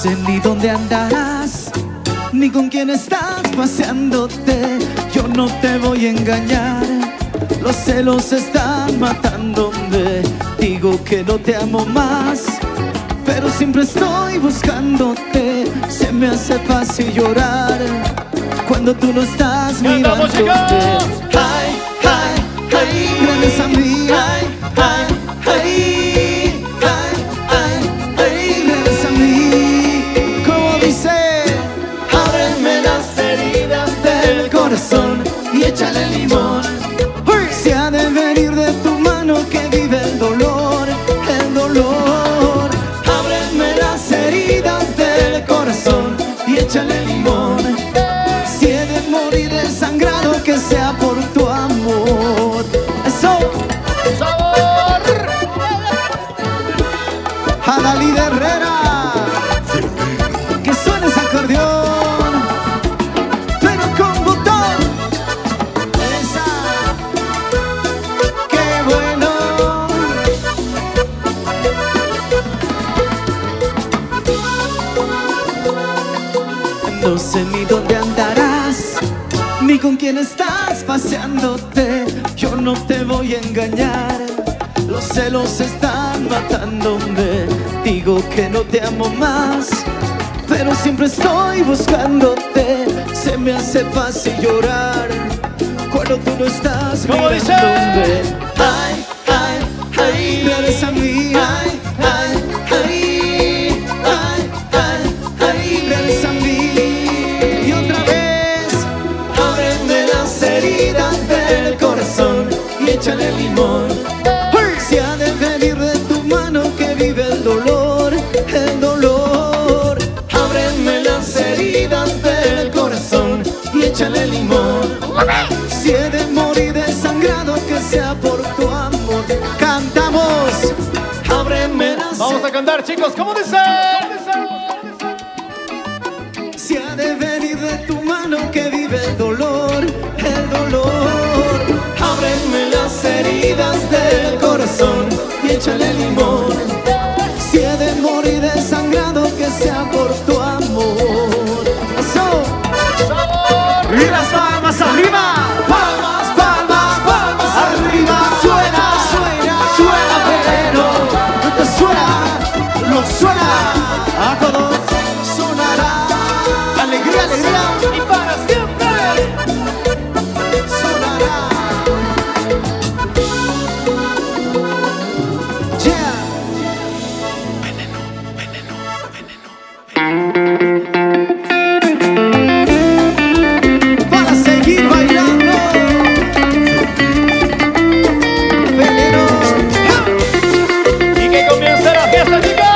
sé ni dónde andarás, ni con quién estás paseándote. Yo no te voy a engañar, los celos están matándome. Digo que no te amo más, pero siempre estoy buscándote. Se me hace fácil llorar cuando tú no estás mirándote. Ay, ay, ay, gracias a mí. Ay, ay, ay, ay, ay, ay, gracias a mí. Como dice, ábreme las heridas del corazón y échale limón. Se ha de venir de tu mano que vive el dolor, el dolor. Ábreme las heridas del corazón y échale limón. Si he de morir desangrado, que sea por tu amor. Eso. ¡Sabor! A Dalí Herrera, que suene ese acordeón, pero con botón. Esa, qué bueno. No sé ni dónde andarás, ni con quién estás paseándote. Yo no te voy a engañar, los celos están matándome. Digo que no te amo más, pero siempre estoy buscándote. Se me hace fácil llorar cuando tú no estás mirándome. Ay, ay, ay, eres a mí. Ay, ay, ay, ay, ay, ay, eres a mí. Y otra vez, ábreme las heridas del corazón y échale limón. Se ha de venir de tu mano que vive el dolor, el dolor. Ábreme las heridas del corazón y échale limón. Si he de morir desangrado, que sea por tu amor. Cantamos, ábreme las. Vamos a cantar, chicos, ¿cómo dice? Si ha de venir de tu mano que vive el dolor, el dolor. Ábreme las heridas del corazón y échale limón. Si he de morir desangrado, que sea por tu amor. Eso. Y las palmas arriba. Palmas, palmas, palmas arriba. Suena, suena, suena, pero suena, lo suena. A todos sonará. Alegría, alegría. Y para siempre sonará. Yeah. Veneno, veneno, veneno. Para seguir bailando. Veneno. Y que comience la fiesta, chicos.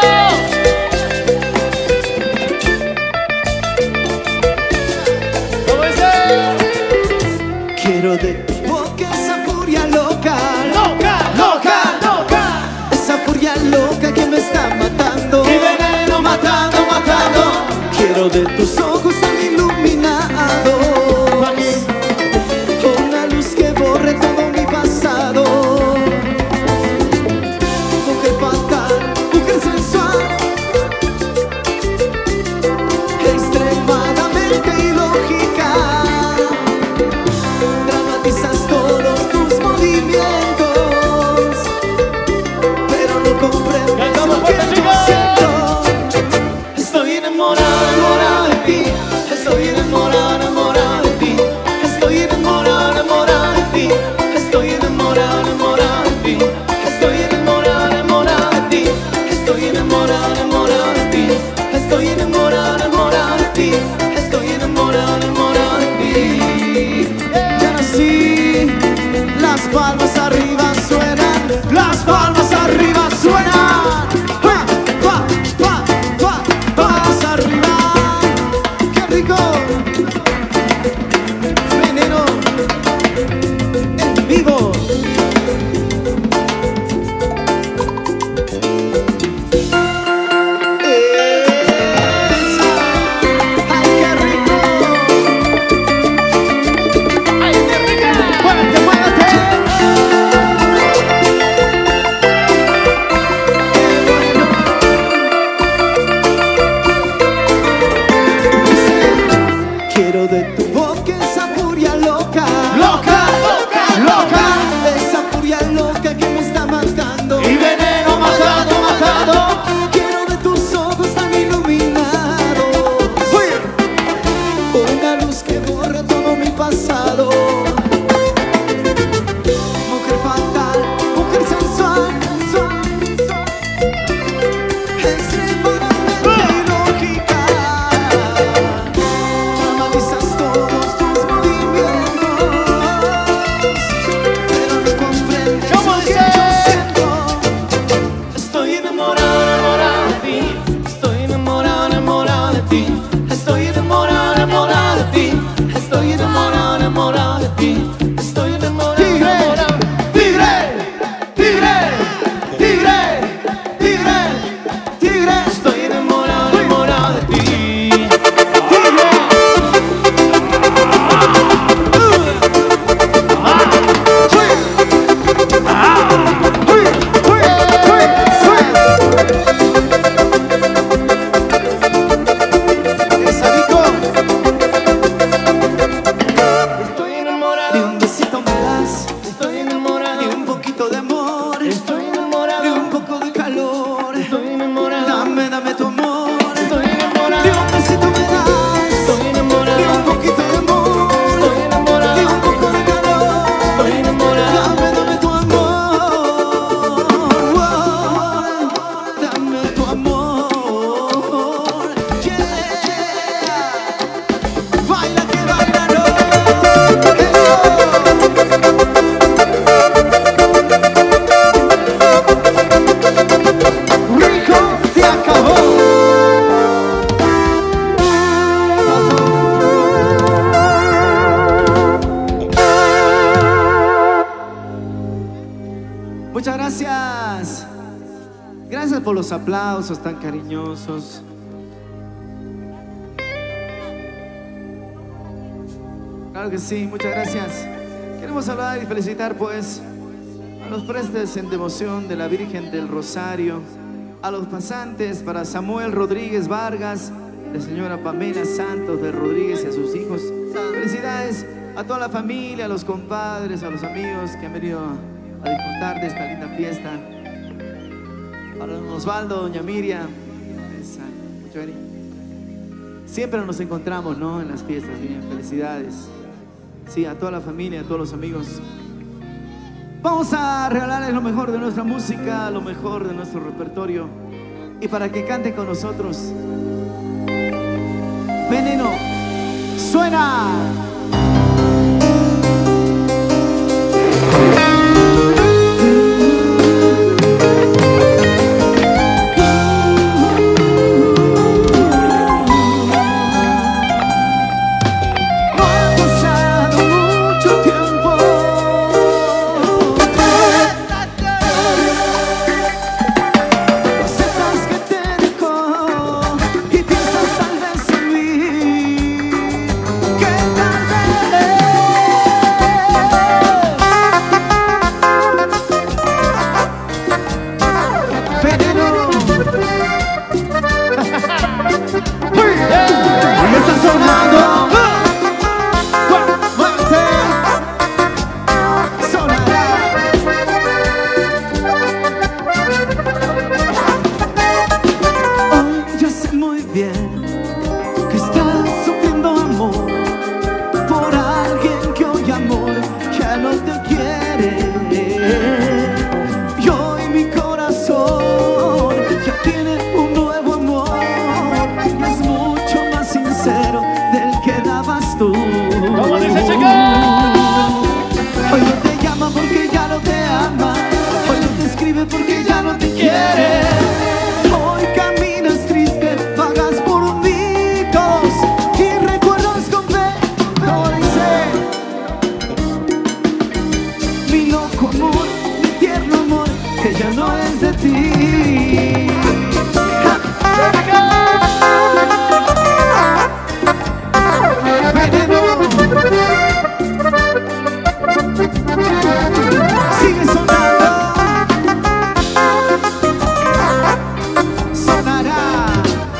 ¿Cómo dice? Quiero de tu boca esa furia loca. Loca, loca, loca. Esa furia loca que me está matando. Y veneno matando, matando. Quiero de tus ojos tan iluminados, una luz que borre todo mi pasado. Mujer fatal, mujer sensual, extremadamente ilógica, dramatiza pasado. Mujer fatal, mujer sensual, extremadamente ilógica. Analizas todos tus movimientos, pero no comprendes lo que yo siento. Estoy enamorado, enamorado de ti. Estoy enamorado, enamorado de ti. Estoy enamorado, enamorado de ti. Estoy enamorado, enamorado de ti. Estoy enamorado, enamorado. Tigre, tigre, tigre, tigre, tigre. Estoy enamorado, enamorado de ti. Tigre. De un besito me das, estoy enamorado. De un poquito de amor, estoy enamorado. De un poco de calor, estoy enamorado. Dame, dame tu amor, estoy enamorado. De un besito me das, estoy enamorado. De un poquito de amor, estoy enamorado. De un poco de calor, estoy enamorado. Dame, dame tu amor, dame tu amor, yeah. Baila que baila, no. Muchas gracias. Gracias por los aplausos tan cariñosos. Claro que sí, muchas gracias. Queremos hablar y felicitar pues a los prestes en devoción de la Virgen del Rosario, a los pasantes, para Samuel Rodríguez Vargas, la señora Pamela Santos de Rodríguez y a sus hijos. Felicidades a toda la familia, a los compadres, a los amigos que han venido a disfrutar de esta linda fiesta. Para don Osvaldo, doña Miriam, siempre nos encontramos, ¿no? En las fiestas, bien, felicidades. Sí, a toda la familia, a todos los amigos. Vamos a regalarles lo mejor de nuestra música, lo mejor de nuestro repertorio, y para que canten con nosotros. Veneno, suena. Hoy no te llama porque ya no te ama. Hoy no te escribe porque ya no te quiere. Hoy caminas triste, vagas por mitos y recuerdas con pena. Dice: mi loco amor, mi tierno amor, que ya no es de ti. Sigue sonando, sonará.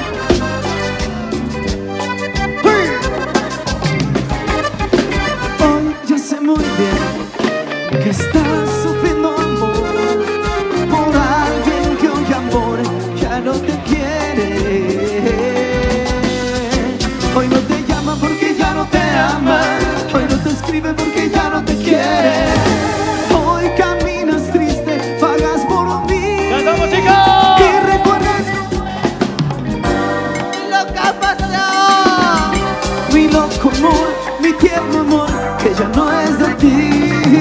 Hoy ya sé muy bien que estás sufriendo amor por alguien que hoy amó. escribe porque ya no te quiere. Hoy caminas triste, pagas por mí. ¡Cantamos, chicos! Y recuerdas Lo que pasó. mi loco amor, mi tierno amor, que ya no es de ti.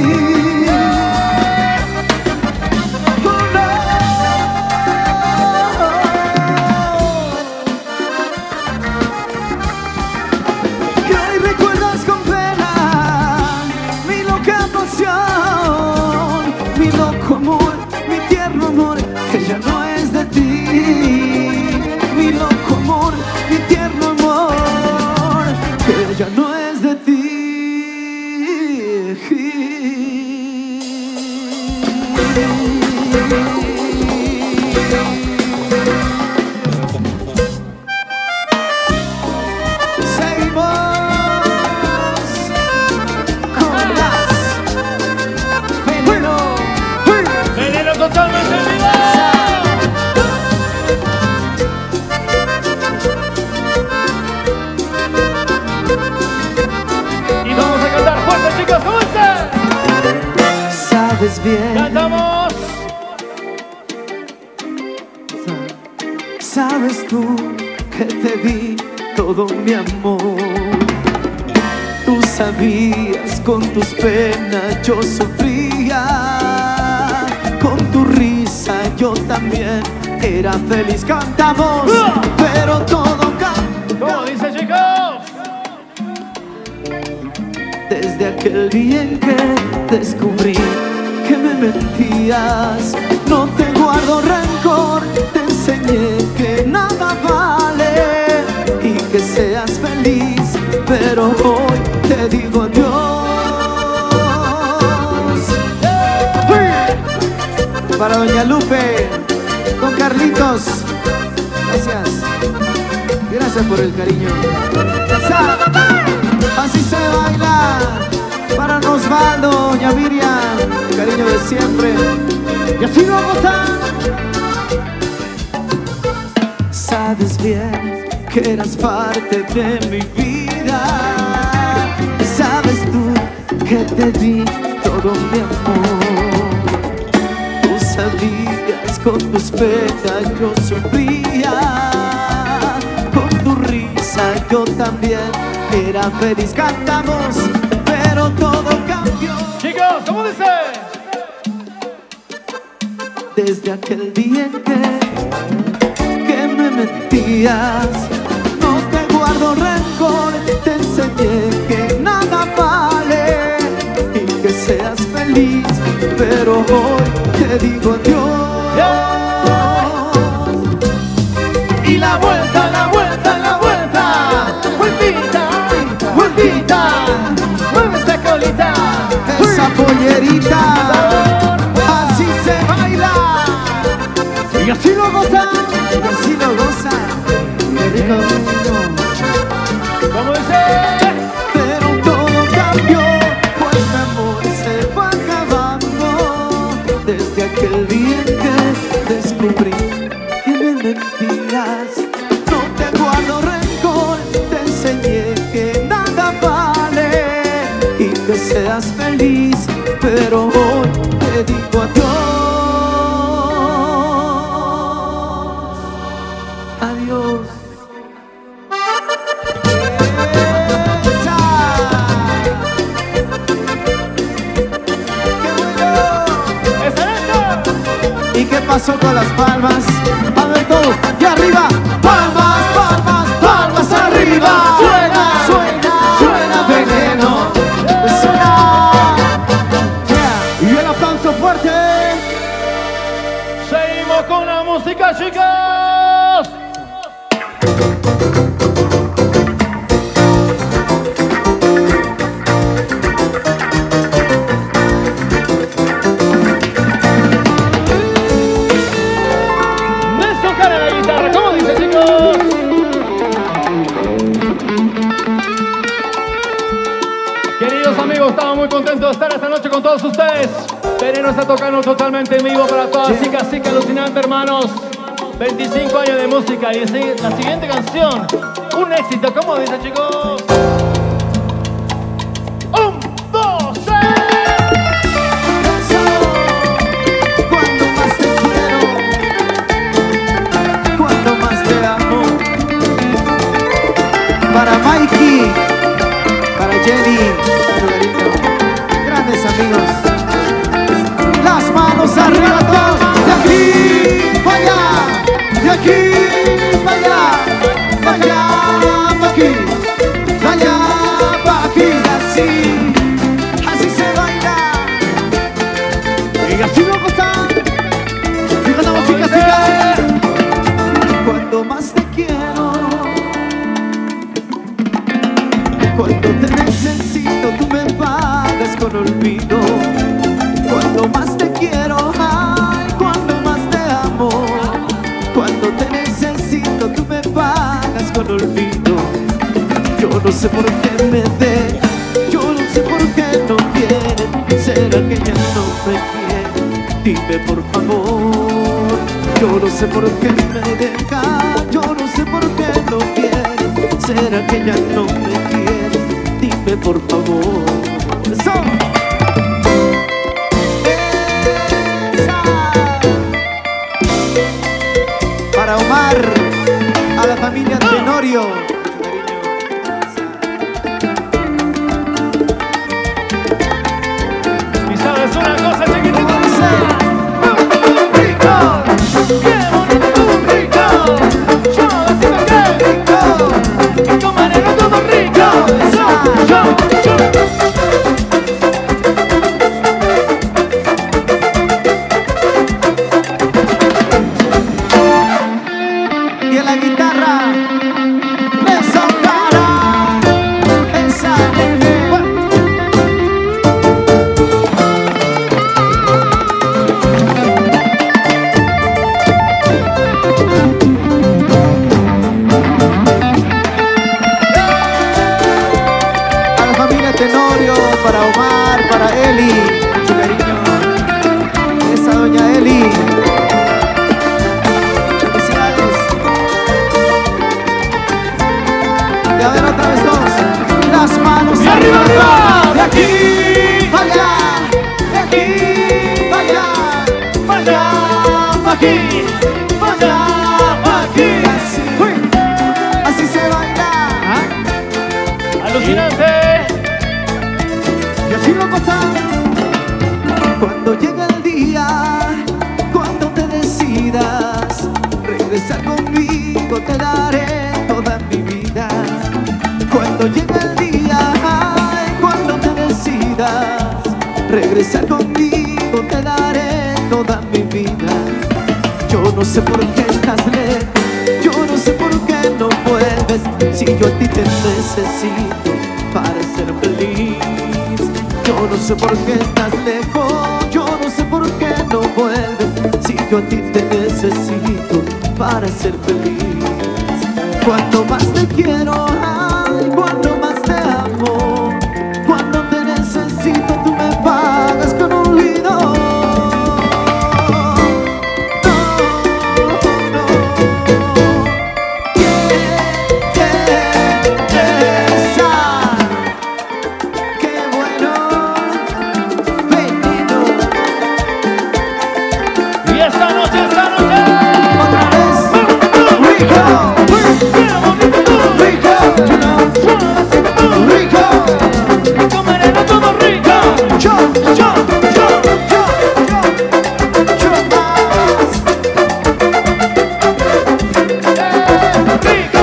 Mi loco amor, mi tierno amor, que ya no es de ti. Mi loco amor, mi tierno amor, que ya no es de ti. Totalmente en vivo. Y vamos a cantar fuerte, chicos, ¿cómo está? Sabes bien, ¡Cantamos! sabes tú que te di todo mi amor. Tú sabías con tus penas yo sufría. Con tu risa yo también era feliz. Cantamos, pero todo cambió. ¿Cómo dice, chicos? Desde aquel día en que descubrí que me mentías. No te guardo rencor, te enseñé que nada vale y que seas feliz, pero hoy te digo adiós. Para doña Lupe, con Carlitos, gracias, gracias por el cariño. Así se baila. Para Osvaldo, doña Miriam, cariño de siempre. Y así lo gozan. Sabes bien que eras parte de mi vida. Sabes tú que te di todo mi amor. Sabías con tus penas yo sufría. Con tu risa yo también era feliz. Cantamos, pero todo cambió. Chicos, ¿cómo dice? Desde aquel día en que me mentías. No te guardo rencor, te enseñé que nada vale y que seas feliz, pero hoy te digo adiós. Y la vuelta, la vuelta, la vuelta. Vueltita, vueltita. Mueve esa colita. Esa pollerita, así se baila. Y así lo gozan. Y así lo goza. Qué rico. ¿Cómo dice? Pero todo cambió, pues mi amor se fue acabando. Desde aquel día en que descubrí que me mentías. No te guardo rencor, te enseñé que nada vale y que seas feliz, pero hoy te digo adiós. Adiós. ¿Y qué pasó con las palmas? A ver todos, y arriba. Palmas, palmas, palmas arriba. Suena, suena, suena veneno. Suena. Yeah. Y el aplauso fuerte. Seguimos con la música, chicos. Estamos muy contentos de estar esta noche con todos ustedes. Veneno está tocando totalmente en vivo para todas las chicas, así que alucinante, hermanos. 25 años de música y la siguiente canción, un éxito, ¿cómo dice, chicos? arriba todos, de aquí para allá, de aquí para allá, para allá, para aquí, para allá, para aquí, así, así se baila. Y así lo gozan, y con la música sigue. Cuando más te quiero, cuando te necesito, tú me pagas con olvido. Cuando más te quiero, ay, cuando más te amo. Cuando te necesito, tú me pagas con olvido. Yo no sé por qué me dejas, yo no sé por qué no quieres. ¿Será que ya no me quieres? Dime por favor. Yo no sé por qué me dejas, yo no sé por qué no quieres. ¿Será que ya no me quieres? Dime por favor. ¡Eso! Para Omar, a la familia Tenorio. Y sabes una cosa, chiquitito. ¡Rico! ¡Qué bonito, rico! Suavecito, qué ¡Rico! y con manera todo rico. Eso, yo. Y en la guitarra, esa cara, esa nene. A la familia Tenorio, para Omar, para Eli, mucho cariño. Esa doña Eli. Felicidades. Y a ver otra vez todos. Las manos Y arriba, arriba. de aquí para allá, de aquí para allá, para allá, para aquí, para allá, para aquí. Así, así se baila. Alucinante. Y así lo gozan. Cuando llega el día, cuando te decidas regresar conmigo, te daré toda mi vida. Cuando llega el día, ay, cuando te decidas regresar conmigo, te daré toda mi vida. Yo no sé por qué estás lejos, yo no sé por qué no vuelves, si yo a ti te necesito para ser feliz. Yo no sé por qué estás lejos, yo no sé por qué no vuelves, si yo a ti te necesito para ser feliz. Cuando más te quiero, ay, cuando más te amo, cuando te necesito, tú me pagas con olvido. No, no, esa, qué bueno, veneno. Y esta noche, Otra vez, rico, qué bonito, rico, rico, y con manera todo rico. yo más. Rico.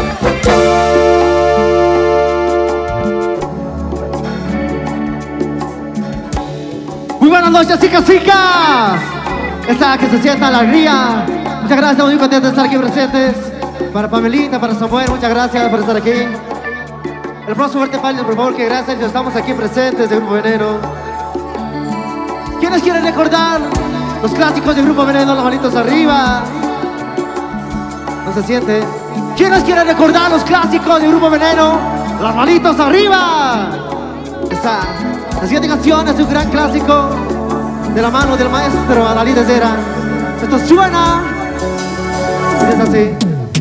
Muy buenas noches, chicas. Esa que se sienta en la ría. Muchas gracias, estamos muy contentos de estar aquí presentes. Para Pamelita, para Samuel, muchas gracias por estar aquí. El próximo fuerte palio, por favor, que gracias, estamos aquí presentes de Grupo Veneno. ¿Quiénes quieren recordar los clásicos de Grupo Veneno? Las manitos arriba. No se siente. ¿Quiénes quieren recordar los clásicos de Grupo Veneno? Las manitos arriba. Esa. La siguiente canción es un gran clásico de la mano del maestro Adalí de Zera. Esto suena y es así.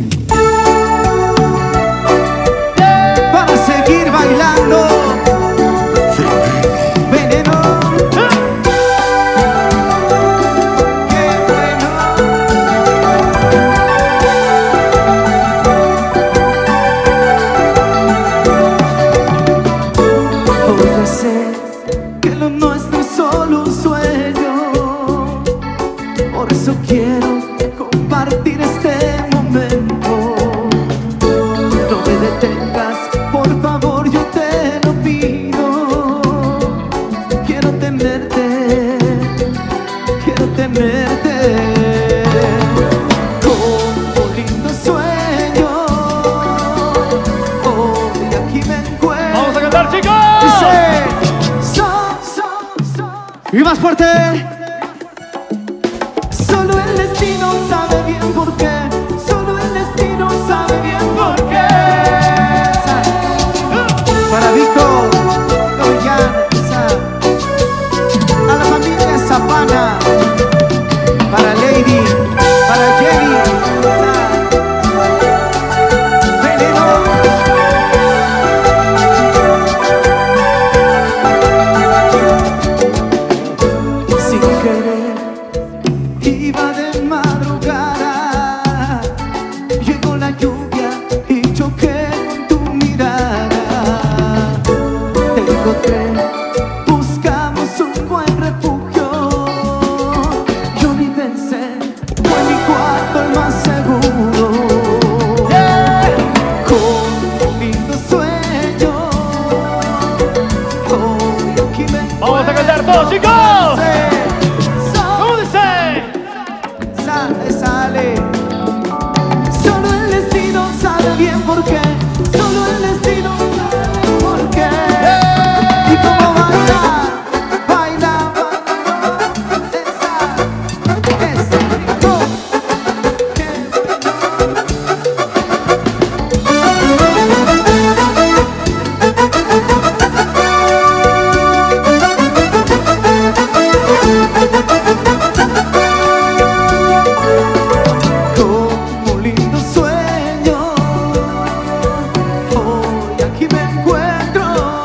Para seguir bailando, veneno. Qué bueno. Hoy yo sé que lo nuestro es solo un sueño. eso quiero compartir este momento. No me detengas, por favor, yo te lo pido. Quiero tenerte, quiero tenerte. Como lindo sueño, hoy aquí me encuentro. ¡Vamos a cantar, chicos! Dice, y más fuerte. Solo el destino sabe bien por qué. Solo el destino sabe bien por qué. Para Vico, Ollán, a la familia Zapana, para Lady, para Jenny, Veneno. Sin querer iba de madrugada, llegó la lluvia y choqué con tu mirada. Te encontré, buscamos un buen refugio. Yo ni pensé, fue mi cuarto el más seguro. Con un lindo sueño, hoy aquí me encuentro. ¡Vamos a cantar todos, chicos! ¿Cómo dice? Sale. Solo el destino sabe bien por qué. Solo el destino sabe bien por qué. Y cómo baila, baila, baila. Esa rico. Como un lindo sueño, hoy aquí me encuentro.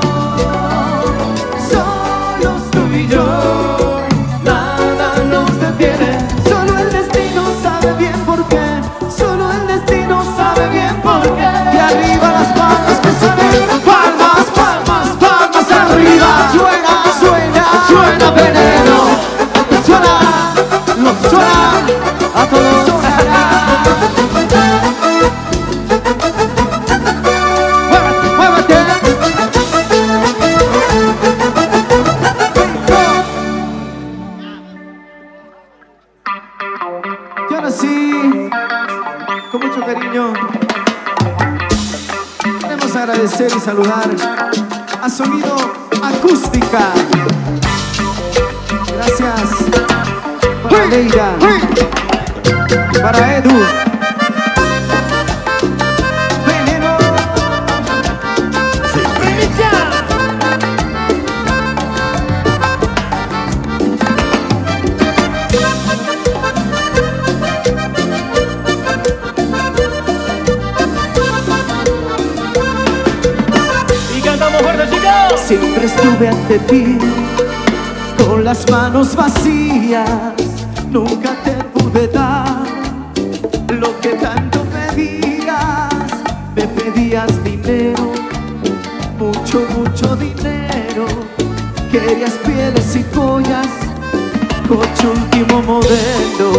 Solos tú y yo, nada nos detiene. Solo el destino sabe bien por qué. Solo el destino sabe bien por qué. Y arriba las palmas que suenen. Palmas, palmas, palmas arriba. Suena, suena, suena veneno. Suena, lo suena a todos. Sonará. Muévete, y ahora sí, con mucho cariño, queremos agradecer y saludar a Sonido Acústica. Gracias para Leida, para Edu, Veneno. Y cantamos fuerte, chicos. Siempre estuve ante ti con las manos vacías, nunca te pude dar lo que tanto pedías. Me pedías dinero, mucho, mucho dinero. Querías pieles y joyas, coche último modelo.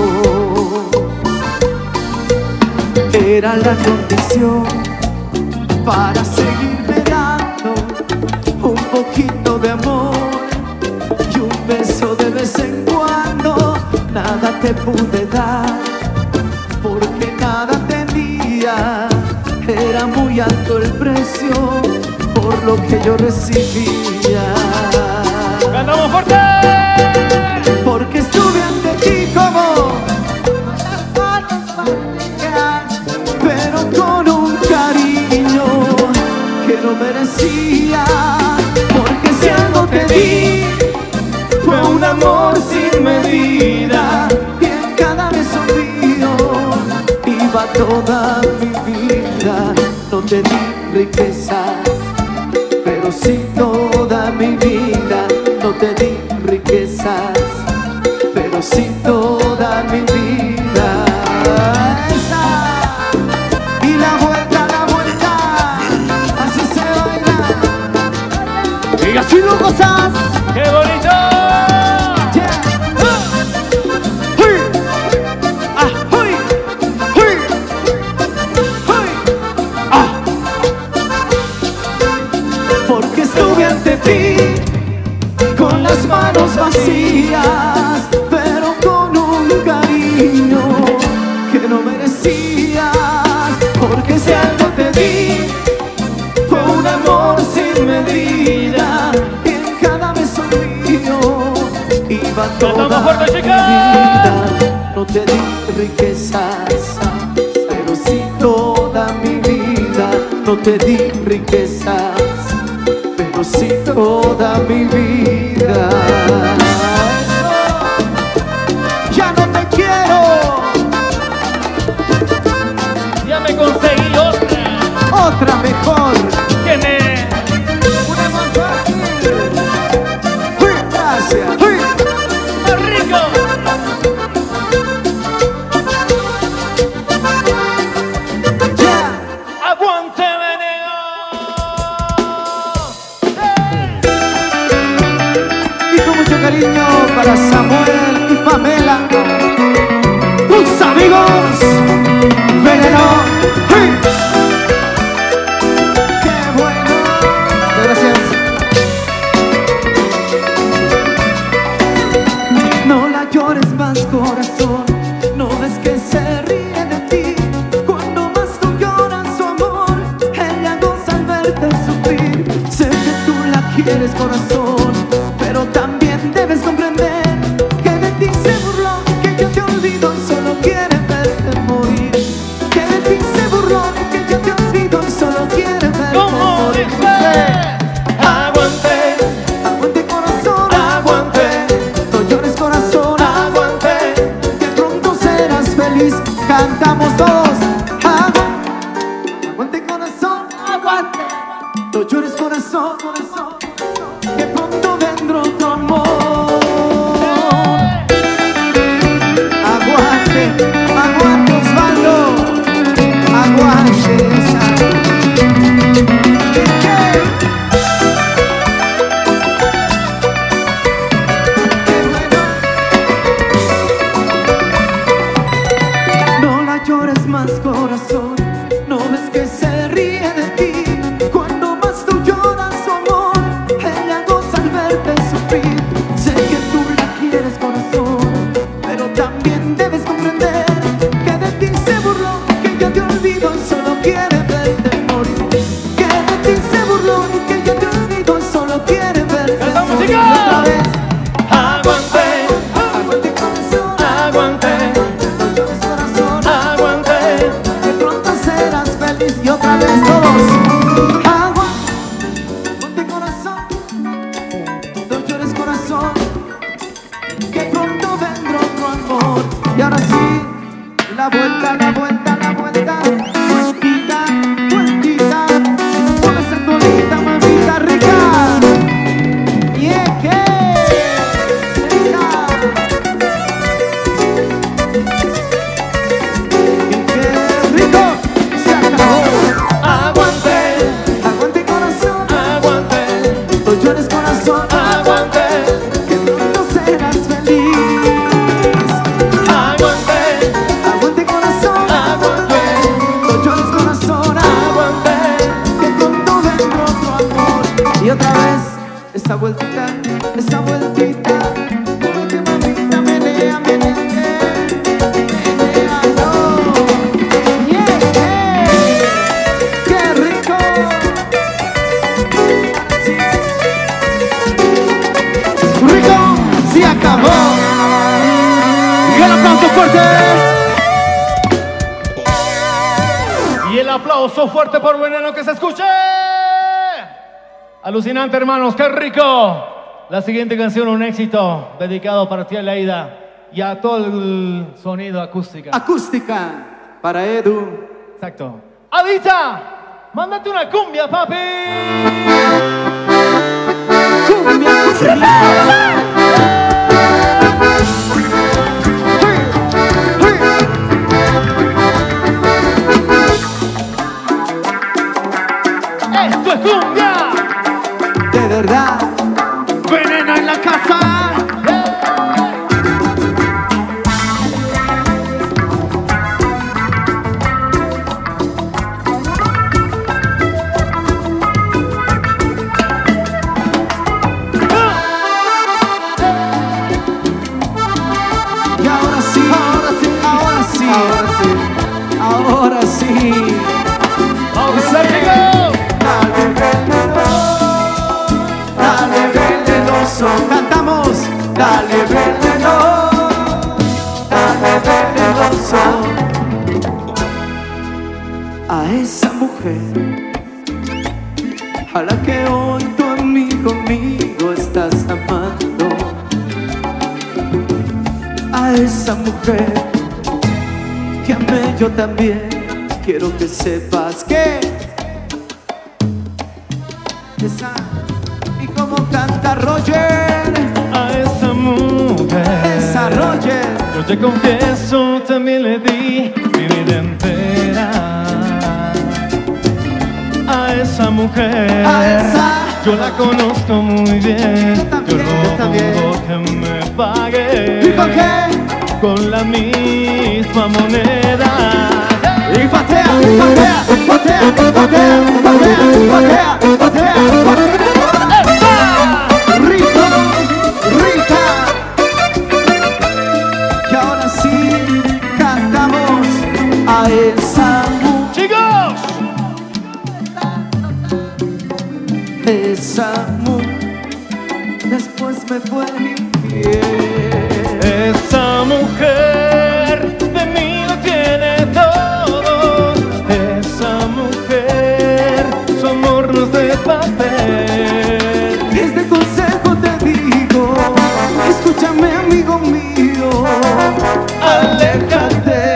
Era la condición para seguirme dando un poquito de amor y un beso de vez en cuando. Nada te pude dar porque nada tenía. Era muy alto el precio por lo que yo recibía. ¡Cantamos fuerte! Porque estuve ante ti como pero con un cariño que no merecía. Porque si algo te di fue un amor sin medida, y en cada beso mío iba toda mi vida. No te di riquezas, pero sí toda mi vida. No te di riquezas, pero sí toda mi vida. Esa. Y la vuelta, así se baila. Y así lo gozas. ¡Qué bonito! Yeah. manos vacías, pero con un cariño que no merecías. Porque si algo te di fue un amor sin medida, y en cada beso mío iba toda mi vida. No te di riquezas, pero sí toda mi vida. No te di riquezas, pero sí toda mi vida. Ya no te quiero. Ya me conseguí otra mejor. Que me... Una más fácil. Gracias. ¡Más rico! Yeah. ¡Aguante, veneno! Y con mucho cariño para Samuel y Pamela, tus amigos, Veneno. ¡Qué bueno! Gracias. No la llores más, corazón. No ves que se ríe de ti. Cuando más tú lloras su amor, ella goza al verte sufrir. Sé que tú la quieres, corazón, pero también debes comprender que de ti se burló, que yo te olvido y solo quiere verte morir. Que de ti se burló, que yo te olvido y solo quiere verte ¿Cómo morir. dice? Aguante, Aguante, corazón, aguante. No llores, corazón, aguante. Que pronto serás feliz. Cantamos todos. Aguante, corazón, aguante. No llores, corazón, corazón. Que pronto vendrá otro amor. Aguante, aguante, Osvaldo. Aguante esa. No la llores más, corazón. No ves que se ríe de ti. Cuando más tú lloras su amor, ella goza al verte sufrir. Sé que tú la quieres, corazón, pero también debes comprender que de ti se burló, que yo te olvido y solo quiere verte morir. Que de ti se burló, que yo te olvido y solo quiere verte ¡Canta morir. música! Otra vez. Aguante, Aguante, corazón, aguante, no llores, corazón, aguante. que pronto serás feliz. Y otra vez todos. Aguante, corazón, no llores, corazón, que pronto vendrá otro amor. Y ahora sí, la vuelta, la vuelta, la vuelta. Vueltita, vueltita. Mueve esa colita, mamita rica. Y es que rica. Y qué rico. Se acabó. Aguante, Aguante, corazón, aguante, no llores, corazón, aguante, que pronto serás feliz. aguante, Aguante, corazón, aguante, no llores, corazón, aguante. que pronto vendrá otro amor. Y otra vez, esa vueltita, esa vueltita. Muévete, mamita, menea, menea, menea, no. Yeah, qué rico. Sí. Rico, se acabó. Y el aplauso fuerte. Y el aplauso fuerte por Veneno que se escuche. Alucinante, hermanos, qué rico. La siguiente canción, un éxito dedicado para ti, Aleida, y a todo el sonido acústica. Acústica para Edu. Exacto. Adita, mándate una cumbia, papi. Cumbia, Esto es cumbia. de verdad. Veneno en la casa. venenoso. Cantamos, dale veneno, dale venenoso. A esa mujer a la que hoy tú a mí conmigo estás amando. A esa mujer que amé yo también. Quiero que sepas que esa, y como canta Roger, A esa mujer, esa Roger, yo te confieso, también le di mi vida entera. A esa mujer, a esa, yo la conozco muy bien. Yo también. dudo que me pague. ¿y por qué? Con la misma moneda. Y patea, y patea, y patea, y patea, y patea, y patea, y patea, y patea. Rico, rica. Y ahora sí cantamos a esa mujer. ¡Chicos! Esa mujer después me fue infiel. Esa mujer de mí lo tiene todo. Esa mujer, su amor no es de papel. Este consejo te digo, escúchame amigo mío, aléjate.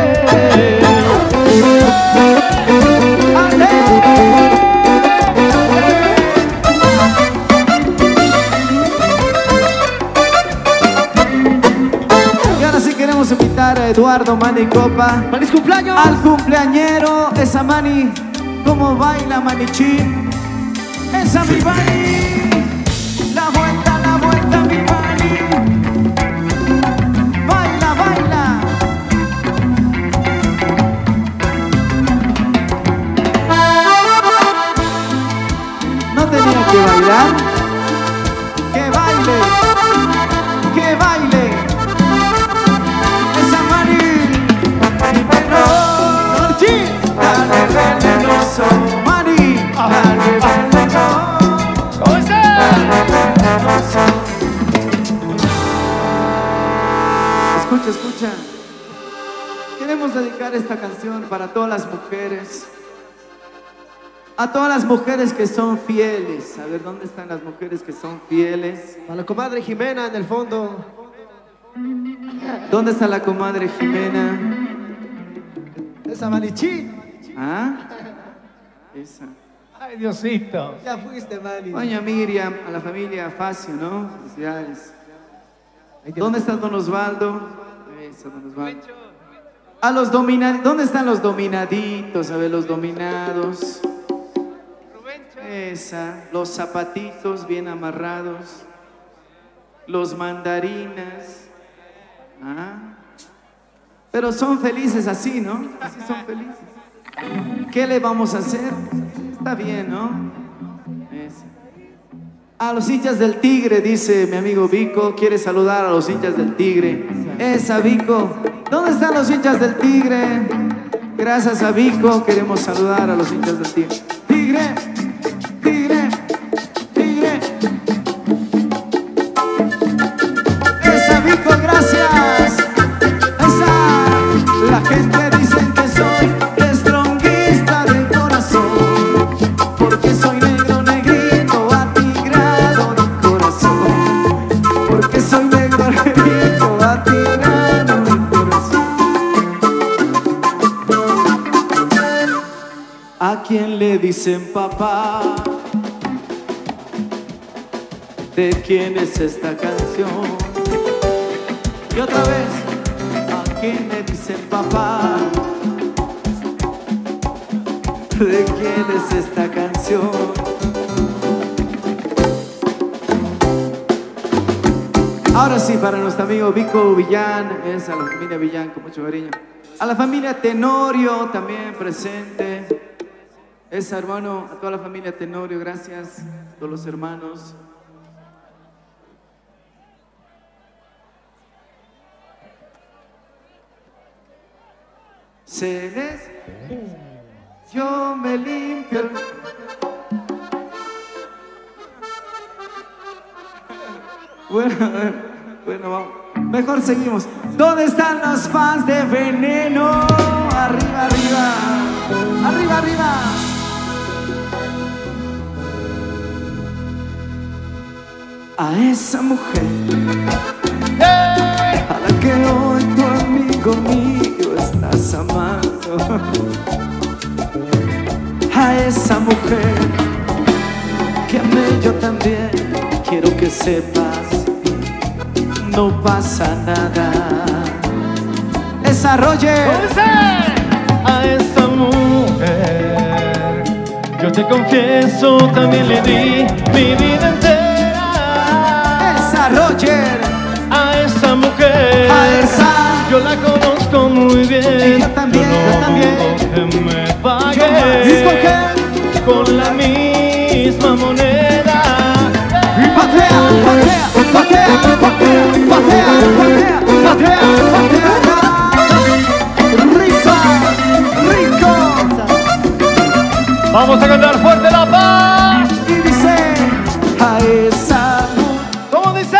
Y ahora sí queremos invitar a Eduardo Manicopa. ¡Feliz cumpleaños! Al cumpleañero, esa Mani, como baila Manichín, esa mi Mani, la vuelta mi Mani, baila, baila. No tenía que bailar, que baile, que baile, esa Mani. Dale venenoso, Mari, dale venenoso. ¿Cómo está? Escucha, escucha. Queremos dedicar esta canción para todas las mujeres. A todas las mujeres que son fieles. A ver, ¿dónde están las mujeres que son fieles? A la comadre Jimena en el fondo. ¿Dónde está la comadre Jimena? Esa Manichí. ¿Ah? Esa. Ay, Diosito. Ya fuiste, Mani. Doña Miriam, a la familia Facio, ¿no? Felicidades. ¿Dónde está don Osvaldo? Eso, don Osvaldo. A los dominados, ¿dónde están los dominaditos? A ver, los dominados. Esa, los zapatitos bien amarrados. Los mandarinas. ¿Ah? Pero son felices así, ¿no? Así son felices. ¿Qué le vamos a hacer? Está bien, ¿no? Eso. A los hinchas del Tigre, dice mi amigo Vico, quiere saludar a los hinchas del Tigre. Esa, Vico. ¿Dónde están los hinchas del Tigre? Gracias a Vico queremos saludar a los hinchas del Tigre. Tigre, Tigre, Tigre. Esa, Vico, gracias. Esa, la gente dice que soy estronguista de corazón, porque soy negro, negrito, atigrado de corazón, porque soy negro, negrito, atigrado de corazón. ¿A quién le dicen papá? ¿De quién es esta canción? Y otra vez, ¿a quién le dicen papá? ¿De quién es esta canción? Ahora sí, para nuestro amigo Vico Villán, es a la familia Villán con mucho cariño. A la familia Tenorio también presente. Es hermano, a toda la familia Tenorio, gracias, a todos los hermanos. Yo me limpio. Bueno, vamos. Mejor seguimos. ¿Dónde están los fans de Veneno? Arriba, arriba. Arriba, arriba. A esa mujer a la que hoy tu amigo mío estás amando. A esa mujer que amé yo también. Quiero que sepas, no pasa nada. Esa Roger. A esa mujer, yo te confieso, también le di mi vida entera. Esa Roger. A esa mujer, A esa. yo la conozco muy bien. Y yo también, no yo también. dudo que me ¿Y pague por qué? con la misma moneda. Patea, patea, patea, patea, patea, patea, patea, patea. Risa, rico. Vamos a cantar fuerte la paz. Y dice, a esa mujer. ¿Cómo dice?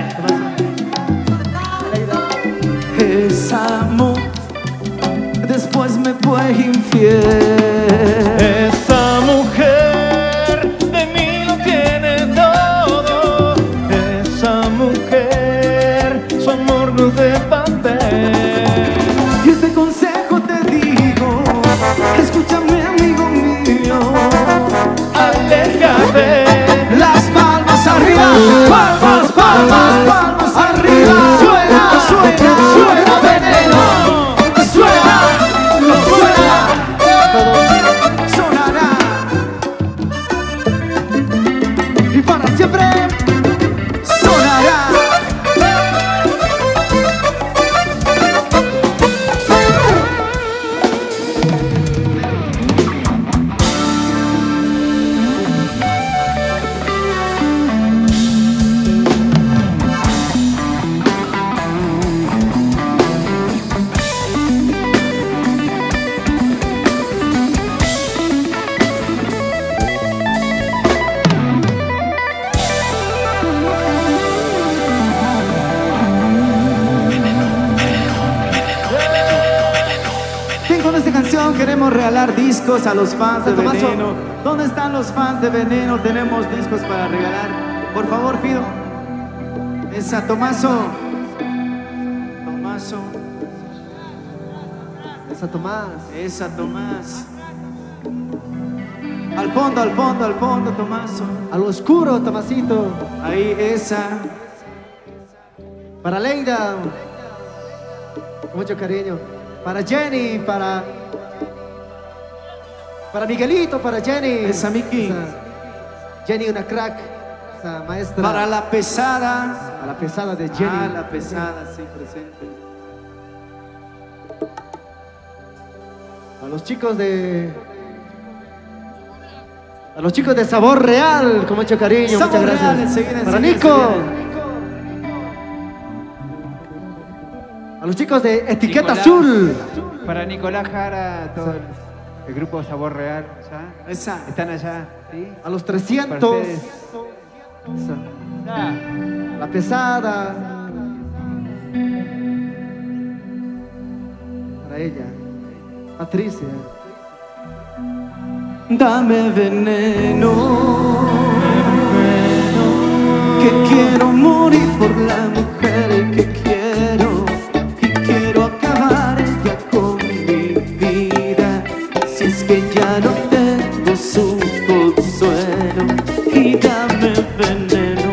Esa mujer después me fue infiel. Esa mujer de mí lo tiene todo. Esa mujer, su amor no es de papel. Y este consejo te digo, escúchame amigo mío. Aléjate. Las palmas arriba, palmas, palmas, palmas arriba. Suena, suena, suena Veneno. Suena, suena, sonará. Y para siempre sonará. Bien, con esta canción queremos regalar discos a los fans de Tomaso. Veneno. ¿Dónde están los fans de Veneno? Tenemos discos para regalar. Por favor, Fido. Esa, Tomaso. Tomaso. Esa Tomás. Esa, Tomás. Al fondo, al fondo, al fondo, Tomaso. Al oscuro, Tomasito. Ahí, esa. Para Leida. Con mucho cariño. Para Jenny, para Miguelito, para Jenny. Esa, Miki. Jenny, una crack. Esa maestra. Para la pesada. A la pesada de Jenny. Ah, la pesada, sí, presente. A los chicos de... A los chicos de Sabor Real, con mucho cariño, Sabor muchas gracias. Real, enseguida, Para enseguida, Nico. enseguida. A los chicos de Etiqueta Nicolás. Azul. Para Nicolás Jara, todo el grupo Sabor Real, ¿ya? Esa. Están allá, ¿sí? A los Para 300. ustedes. Esa. La pesada. Para ella. Patricia. Dame veneno, que quiero morir por la mujer que quiero y quiero acabar ya con mi vida. Si es que ya no tengo su consuelo, y dame veneno,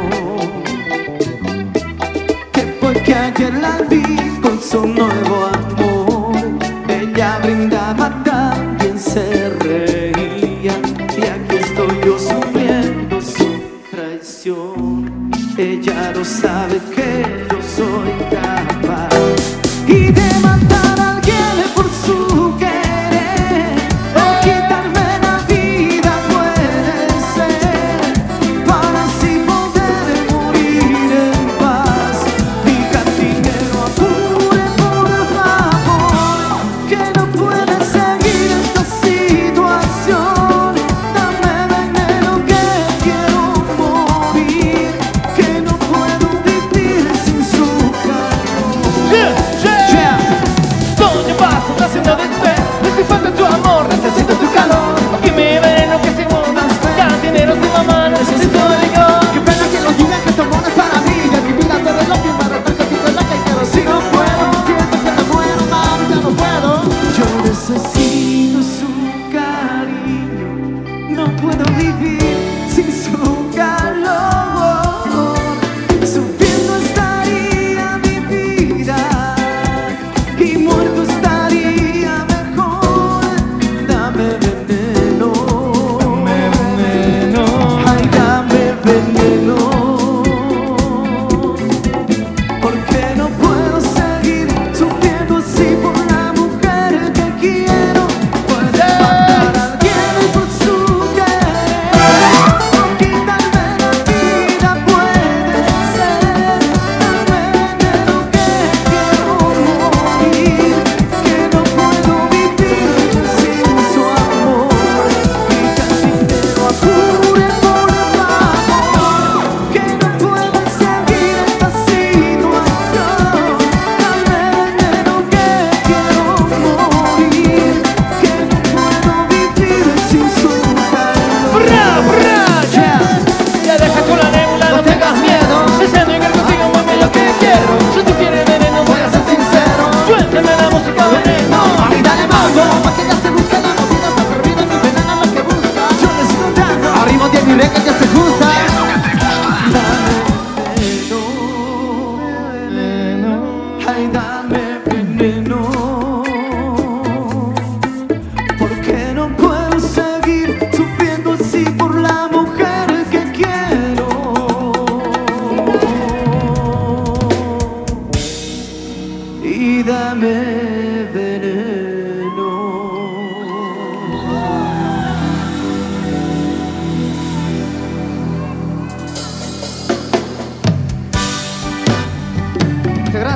que fue que ayer la vi con su nuevo amor. Ella brindaba, también se reía, y aquí estoy yo sufriendo su traición. Ella no sabe que yo soy capaz y de matar a alguien por su querer, o quitarme la vida puede ser, para así poder morir en paz. Mi cantinero, apure por favor, que no puede seguir esta situación. Dame veneno, que quiero morir, que no puedo vivir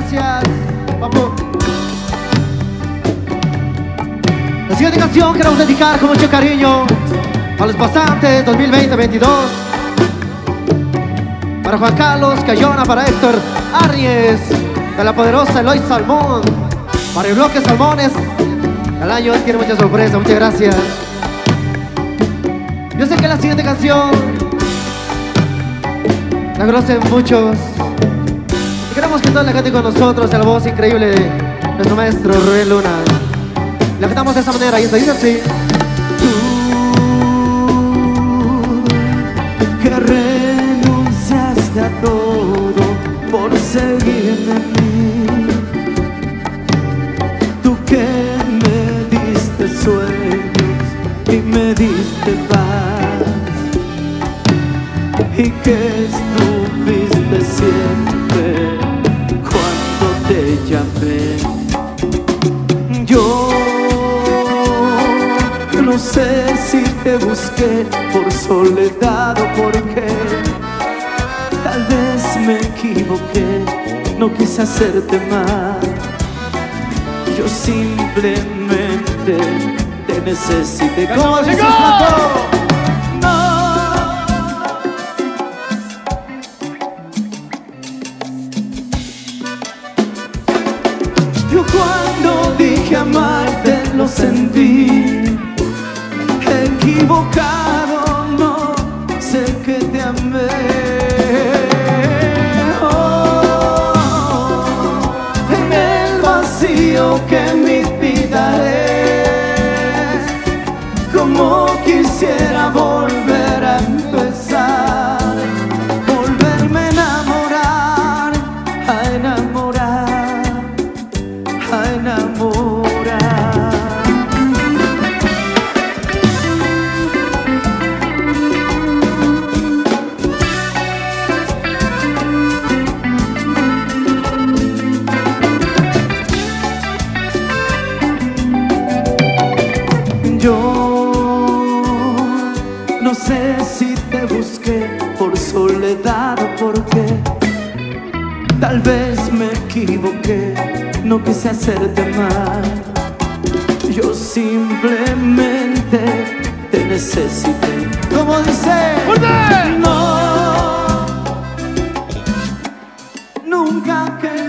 gracias, papu. La siguiente canción queremos dedicar con mucho cariño a los pasantes 2020-22. Para Juan Carlos Cayona, para Héctor Arries, de la poderosa Eloy Salmón, para el bloque Salmones. El año tiene muchas sorpresas, muchas gracias. Yo sé que la siguiente canción la conocen muchos y queremos que toda la gente con nosotros, a la voz increíble de nuestro maestro Rubén Luna. La cantamos de esa manera y esto dice así. Tú que renunciaste a todo por seguirme a mí, tú que me diste sueños y me diste paz, y que estuviste siempre cuando te llamé. Yo no sé si te busqué por soledad o por qué. Tal vez me equivoqué, no quise hacerte mal. Yo simplemente te necesité. ¡Cantamos, Como dice chicos! Pato. Yo cuando dije amarte lo sentí equivocado, no sé que te amé. Oh, en el vacío que mi vida es, como quisiera volver a empezar, volverme a enamorar, a enamorar, a enamorar. Yo no sé si te busqué por soledad o por qué. Tal vez me equivoqué, no quise hacerte mal. Yo simplemente te necesité. Como dice, no, nunca que.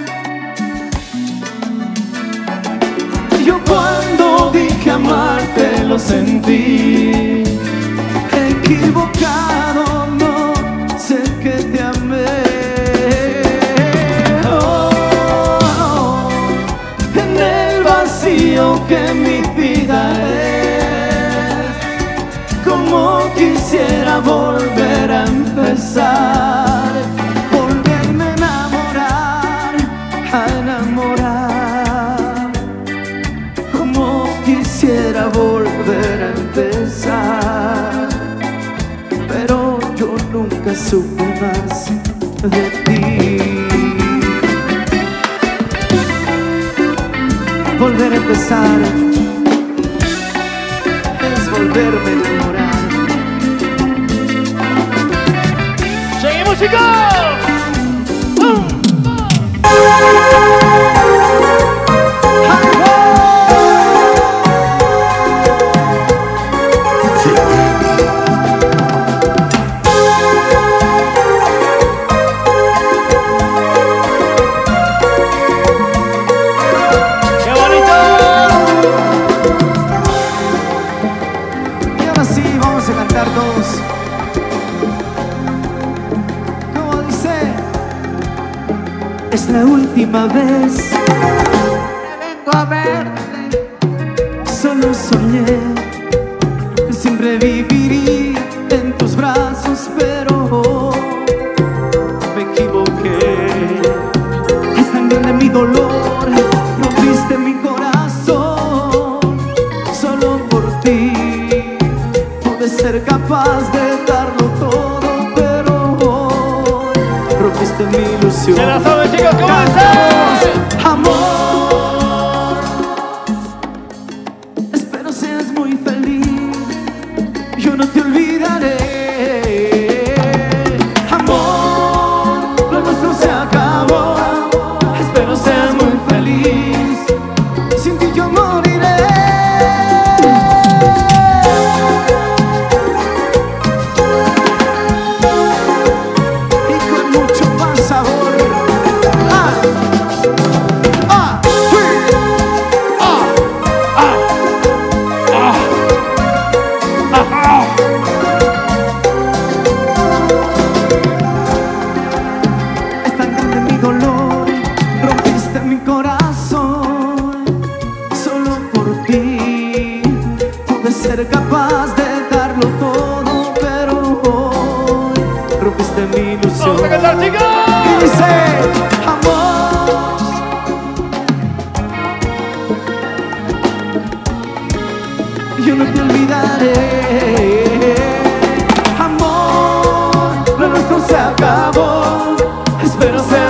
Yo cuando dije amarte lo sentí equivocado, no sé que te amé. Oh, en el vacío que mi vida es, como quisiera volver a empezar, volverme a enamorar, a enamorar, como quisiera volver a empezar, pero yo nunca supe más de ti. Volver a empezar es volverme a enamorar. ¡Seguimos, chicos! Es la última vez que vengo a verte. Solo soñé que siempre viviría en tus brazos, pero me equivoqué. Es tan grande mi dolor, rompiste mi corazón. Solo por ti pude ser capaz de darlo todo, pero hoy rompiste mi ilusión. ¡Se la saben, chicos! ¿Cómo dice? Amor, espero seas muy feliz, yo no te olvidaré. Amor, lo nuestro se acabó, espero seas pero se